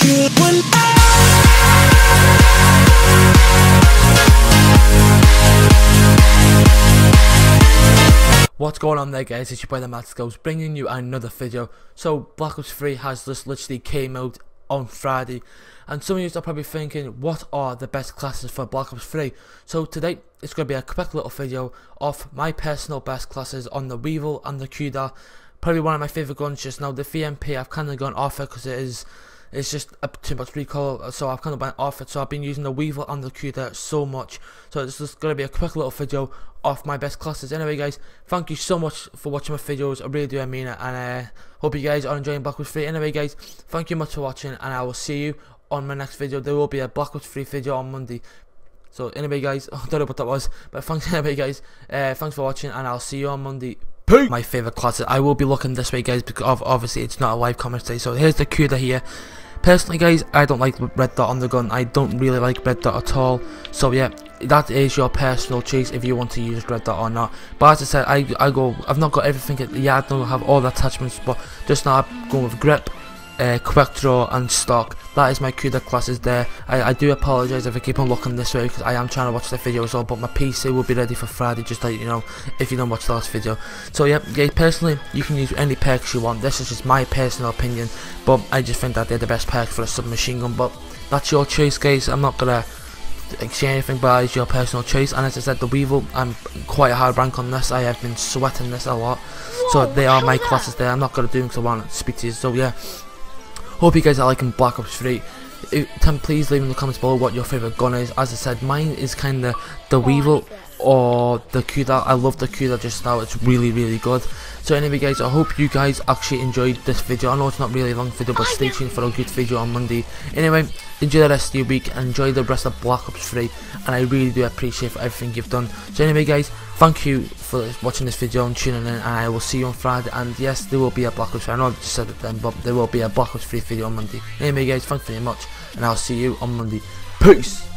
What's going on there, guys? It's your boy the Mad Skills bringing you another video. So Black Ops 3 has just literally came out on Friday, and some of you are probably thinking, what are the best classes for Black Ops 3? So today it's going to be a quick little video of my personal best classes on the Weevil and the Kuda. Probably one of my favourite guns just now. The VMP I've kind of gone off it because it's just too much recoil, so I've kind of went off it. So I've been using the Weevil and the Kuda so much, so this is going to be a quick little video of my best classes. Anyway guys, thank you so much for watching my videos, I really do mean it, and hope you guys are enjoying Black Ops 3. Anyway guys, thank you much for watching, and I will see you on my next video. There will be a Black Ops 3 video on Monday. So anyway guys, I don't know what that was, but thanks anyway guys, thanks for watching, and I'll see you on Monday. Peace. My favourite classes, I will be looking this way guys, because obviously it's not a live commentary. So here's the Kuda here. Personally guys, I don't like red dot on the gun. I don't really like red dot at all. So yeah, that is your personal choice if you want to use red dot or not. But as I said, I've not got everything. Yeah, I don't have all the attachments, but just now I'm going with grip, quick draw and stock. That is my Kuda classes there. I do apologise if I keep on looking this way, because I am trying to watch the video as well, but my PC will be ready for Friday, just like, you know, if you don't watch the last video. So yeah guys, personally you can use any perks you want. This is just my personal opinion, but I just think that they're the best perks for a submachine gun. But that's your choice guys, I'm not gonna say anything, but it's your personal choice. And as I said, the Weevil, I'm quite a hard rank on this. I have been sweating this a lot, so they are my classes there. I'm not gonna do them because I want to speak to you. So yeah, hope you guys are liking Black Ops 3. Please leave in the comments below what your favourite gun is. As I said, mine is kind of the Weevil or the Kuda. I love the Kuda just now, it's really good. So anyway guys, I hope you guys actually enjoyed this video. I know it's not really a long video, but stay tuned for a good video on Monday. Anyway, enjoy the rest of your week and enjoy the rest of Black Ops 3, and I really do appreciate everything you've done. So anyway guys, thank you for watching this video and tuning in, and I will see you on Friday. And yes, there will be a Black Ops 3, I know I just said it then, but there will be a Black Ops 3 video on Monday. Anyway guys, thank you very much, and I'll see you on Monday. Peace.